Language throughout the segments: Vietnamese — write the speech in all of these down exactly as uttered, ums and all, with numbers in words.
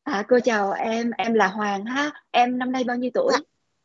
À, cô chào em, em là Hoàng ha. Em năm nay bao nhiêu Dạ. tuổi?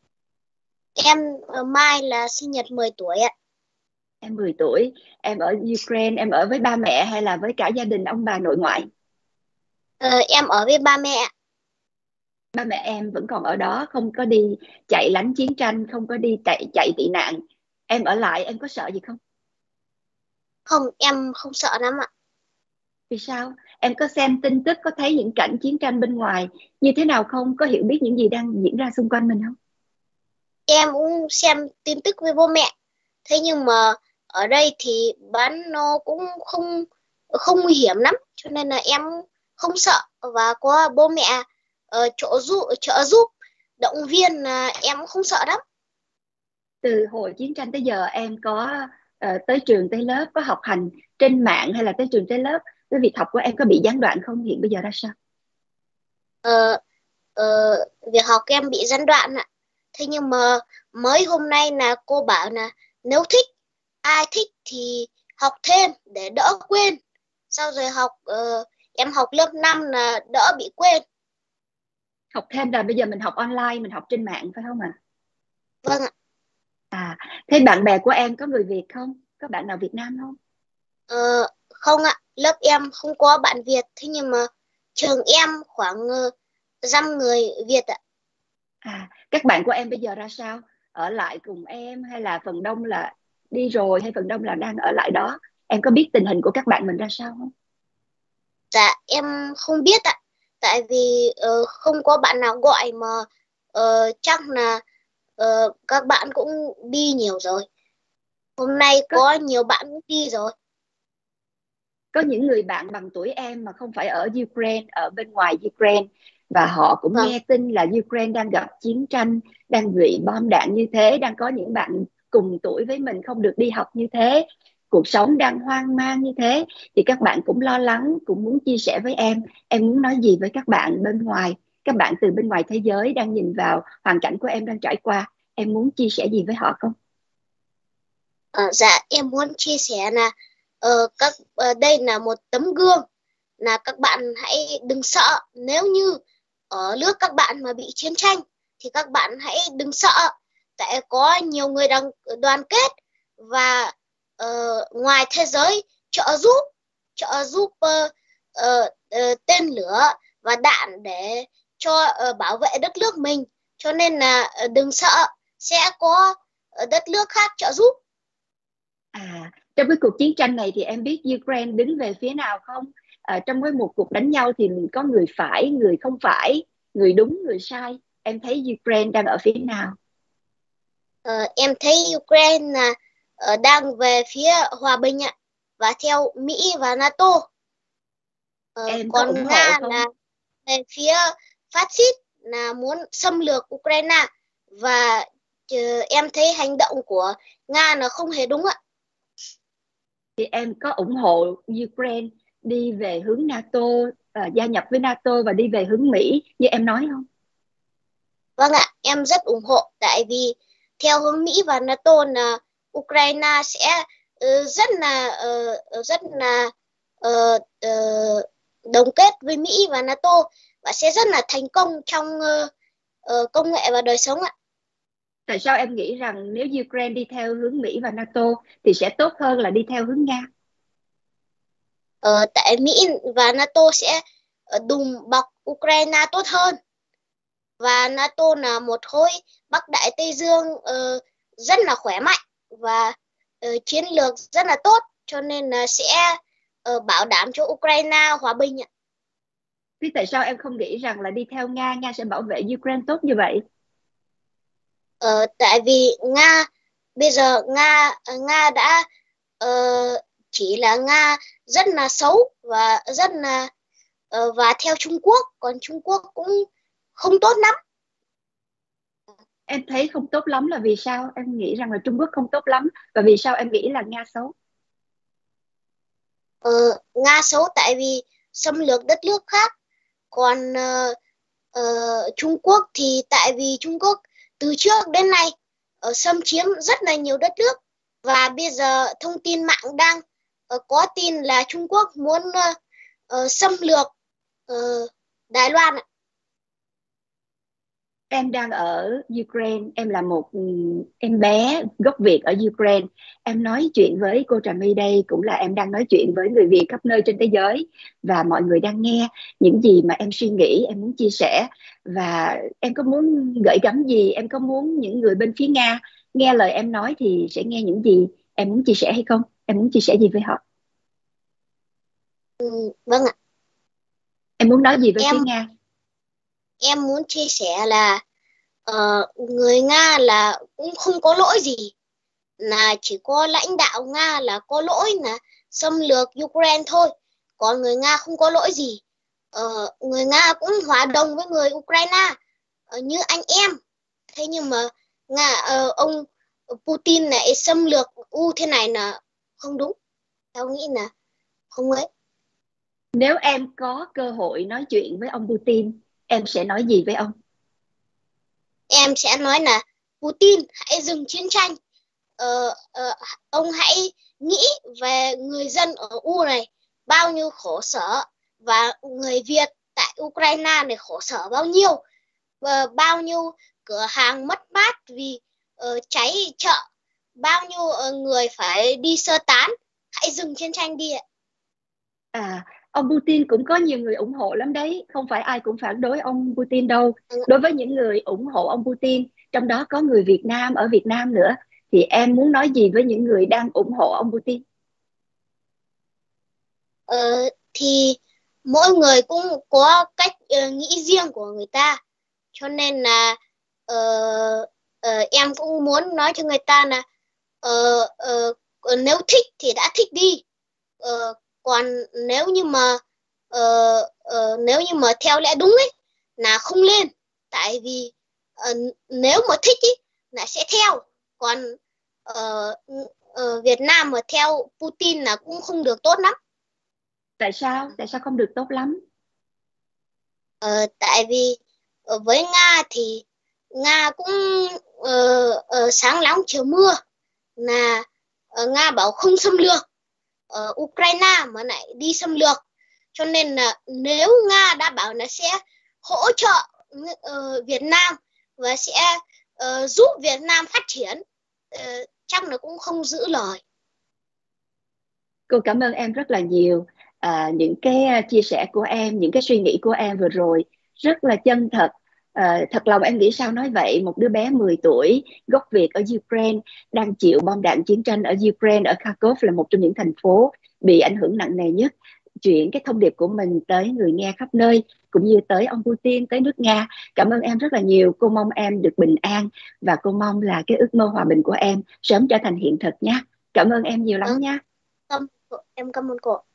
Em ờ, mai là sinh nhật mười tuổi ạ. Em mười tuổi. Em ở Ukraine, em ở với ba mẹ hay là với cả gia đình ông bà nội ngoại? Ờ, em ở với ba mẹ. Ba mẹ em vẫn còn ở đó, không có đi chạy lánh chiến tranh, không có đi chạy chạy tị nạn. Em ở lại, em có sợ gì không? Không, em không sợ lắm ạ. Vì sao? Em có xem tin tức, có thấy những cảnh chiến tranh bên ngoài như thế nào không? Có hiểu biết những gì đang diễn ra xung quanh mình không? Em cũng xem tin tức với bố mẹ. Thế nhưng mà ở đây thì bán nó cũng không không nguy hiểm lắm, cho nên là em không sợ, và có bố mẹ uh, trợ giúp trợ giúp động viên là em cũng không sợ lắm. Từ hồi chiến tranh tới giờ em có ờ, tới trường tới lớp, có học hành trên mạng hay là tới trường tới lớp, cái việc học của em có bị gián đoạn không, hiện bây giờ ra sao? Ờ, ờ, Việc học em bị gián đoạn ạ. Thế nhưng mà mới hôm nay là cô bảo là nếu thích, ai thích thì học thêm để đỡ quên. Sau rồi học ờ, em học lớp năm là đỡ bị quên. Học thêm là bây giờ mình học online, mình học trên mạng phải không ạ? Vâng ạ. À, thế bạn bè của em có người Việt không, có bạn nào Việt Nam không? Ờ, Không ạ, lớp em không có bạn Việt, thế nhưng mà trường em khoảng uh, dăm người Việt ạ. À, các bạn của em bây giờ ra sao, ở lại cùng em hay là phần đông là đi rồi, hay phần đông là đang ở lại đó? Em có biết tình hình của các bạn mình ra sao không? Dạ em không biết ạ, tại vì ờ, không có bạn nào gọi mà ờ, chắc là ờ, các bạn cũng đi nhiều rồi. Hôm nay có có nhiều bạn cũng đi rồi. có những người bạn bằng tuổi em mà không phải ở Ukraine, ở bên ngoài Ukraine, và họ cũng Vâng. nghe tin là Ukraine đang gặp chiến tranh, đang bị bom đạn như thế, đang có những bạn cùng tuổi với mình không được đi học như thế, cuộc sống đang hoang mang như thế, thì các bạn cũng lo lắng, cũng muốn chia sẻ với em. Em muốn nói gì với các bạn bên ngoài, các bạn từ bên ngoài thế giới đang nhìn vào hoàn cảnh của em đang trải qua, em muốn chia sẻ gì với họ không? Ờ, dạ em muốn chia sẻ là ờ, các ờ, đây là một tấm gương, là các bạn hãy đừng sợ. Nếu như ở nước các bạn mà bị chiến tranh thì các bạn hãy đừng sợ, tại có nhiều người đang đoàn kết và ờ, ngoài thế giới trợ giúp trợ giúp ờ, ờ, ờ, tên lửa và đạn để cho ờ, bảo vệ đất nước mình, cho nên là ờ, đừng sợ, sẽ có ờ, đất nước khác trợ giúp. À, trong cái cuộc chiến tranh này thì em biết Ukraine đứng về phía nào không? À, trong cái một cuộc đánh nhau thì có người phải, người không phải, người đúng, người sai. Em thấy Ukraine đang ở phía nào? Ờ, em thấy Ukraine là ờ, đang về phía hòa bình ạ, và theo Mỹ và NATO. Ờ, Em có ủng Còn hộ Nga không? là về phía phát xít, là muốn xâm lược Ukraine, và ờ, em thấy hành động của Nga là không hề đúng ạ. Thì em có ủng hộ Ukraine đi về hướng NATO, à, gia nhập với NATO và đi về hướng Mỹ như em nói không? Vâng ạ, em rất ủng hộ, tại vì theo hướng Mỹ và NATO là Ukraine sẽ ờ, rất là ờ, ờ, rất là ờ, ờ, đồng kết với Mỹ và NATO, và sẽ rất là thành công trong ờ, ờ, công nghệ và đời sống ạ. Tại sao em nghĩ rằng nếu Ukraine đi theo hướng Mỹ và NATO thì sẽ tốt hơn là đi theo hướng Nga? Ờ, Tại Mỹ và NATO sẽ ờ, đùm bọc Ukraine tốt hơn, và NATO là một khối Bắc Đại Tây Dương ờ, rất là khỏe mạnh, và ờ, chiến lược rất là tốt, cho nên là sẽ ờ, bảo đảm cho Ukraine hòa bình ạ. Thế tại sao em không nghĩ rằng là đi theo Nga, Nga sẽ bảo vệ Ukraine tốt như vậy? Ờ, Tại vì Nga bây giờ Nga Nga đã ờ, chỉ là Nga rất là xấu và rất là ờ, và theo Trung Quốc, còn Trung Quốc cũng không tốt lắm. Em thấy không tốt lắm là vì sao? Em nghĩ rằng là Trung Quốc không tốt lắm, và vì sao em nghĩ là Nga xấu? Ờ, Nga xấu tại vì xâm lược đất nước khác, còn ờ, ờ, Trung Quốc thì tại vì Trung Quốc từ trước đến nay ờ, xâm chiếm rất là nhiều đất nước, và bây giờ thông tin mạng đang ờ, có tin là Trung Quốc muốn ờ, ờ, xâm lược ờ, Đài Loan ạ. Em đang ở Ukraine, em là một ừ, em bé gốc Việt ở Ukraine. Em nói chuyện với cô Trà My đây cũng là em đang nói chuyện với người Việt khắp nơi trên thế giới, và mọi người đang nghe những gì mà em suy nghĩ, em muốn chia sẻ. Và em có muốn gửi gắm gì, em có muốn những người bên phía Nga nghe lời em nói thì sẽ nghe những gì em muốn chia sẻ hay không? Em muốn chia sẻ gì với họ? Ừ, vâng ạ. Em muốn nói gì với phía em Nga? em muốn chia sẻ là ờ, người Nga là cũng không có lỗi gì, là chỉ có lãnh đạo Nga là có lỗi là xâm lược Ukraine thôi, còn người Nga không có lỗi gì. Ờ, người Nga cũng hòa đồng với người Ukraine ờ, như anh em. Thế nhưng mà Nga ờ, ông Putin lại xâm lược u thế này là không đúng, tao nghĩ là không ấy. Nếu em có cơ hội nói chuyện với ông Putin, em sẽ nói gì với ông? Em sẽ nói là Putin hãy dừng chiến tranh. Ờ, ờ, ông hãy nghĩ về người dân ở U này bao nhiêu khổ sở, và người Việt tại Ukraine này khổ sở bao nhiêu, và bao nhiêu cửa hàng mất mát vì ờ, cháy chợ, bao nhiêu ờ, người phải đi sơ tán. Hãy dừng chiến tranh đi ạ. À, ông Putin cũng có nhiều người ủng hộ lắm đấy, không phải ai cũng phản đối ông Putin đâu. Ừ, Đối với những người ủng hộ ông Putin, trong đó có người Việt Nam ở Việt Nam nữa, thì em muốn nói gì với những người đang ủng hộ ông Putin? ờ, thì mỗi người cũng có cách ờ, nghĩ riêng của người ta, cho nên là ờ, ờ, em cũng muốn nói cho người ta là ờ, ờ, ờ, nếu thích thì đã thích đi. Ờ, còn nếu như mà ờ, ờ, nếu như mà theo lẽ đúng ấy là không lên, tại vì ờ, nếu mà thích ý là sẽ theo, còn ờ, ờ, Việt Nam mà theo Putin là cũng không được tốt lắm. Tại sao? Tại sao không được tốt lắm? Ờ, tại vì ờ, với Nga thì Nga cũng ờ, ờ, sáng nắng chiều mưa, là ờ, Nga bảo không xâm lược ở Ukraine mà lại đi xâm lược, cho nên là nếu Nga đã bảo là sẽ hỗ trợ ờ, Việt Nam và sẽ ờ, giúp Việt Nam phát triển, ờ, chắc là cũng không giữ lời. Cô cảm ơn em rất là nhiều. À, những cái à, chia sẻ của em, những cái suy nghĩ của em vừa rồi rất là chân thật. À, thật lòng em nghĩ sao nói vậy? Một đứa bé mười tuổi, gốc Việt ở Ukraine, đang chịu bom đạn chiến tranh ở Ukraine, ở Kharkov là một trong những thành phố bị ảnh hưởng nặng nề nhất. Chuyển cái thông điệp của mình tới người nghe khắp nơi, cũng như tới ông Putin, tới nước Nga. Cảm ơn em rất là nhiều. Cô mong em được bình an, và cô mong là cái ước mơ hòa bình của em sớm trở thành hiện thực nhé. Cảm ơn em nhiều lắm Vâng, nha. em cảm ơn cô.